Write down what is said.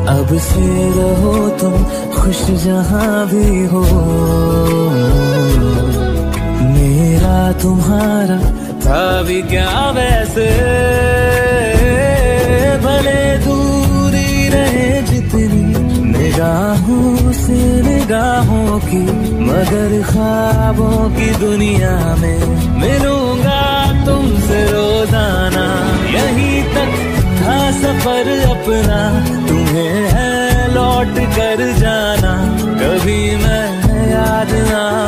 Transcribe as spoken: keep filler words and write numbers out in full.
अब से रहो तुम खुश जहां भी हो, मेरा तुम्हारा था भी क्या वैसे, भले दूरी रहे जितनी निगाहों से निगाहों की, मगर ख्वाबों की दुनिया में मिलूंगा तुमसे रोजाना। यहीं तक था सफर अपना, तुम्हें है लौट कर जाना, कभी मैं याद ना